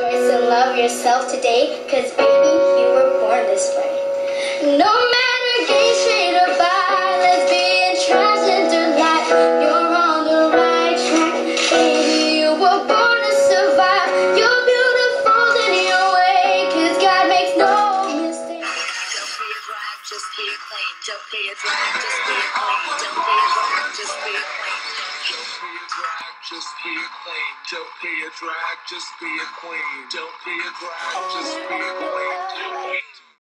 Rejoice and love yourself today, cause baby, you were born this way. No matter gay, straight or bi, lesbian, transgender life, you're on the right track. Baby, you were born to survive. You're beautiful in your way, cause God makes no mistakes. Don't be a drag, just be a queen. Don't be a drag, just be a queen. Don't be a drag, just be a queen. Don't be a drag, just be a queen. Don't be a drag, just be a queen. Don't be a drag, just be a queen.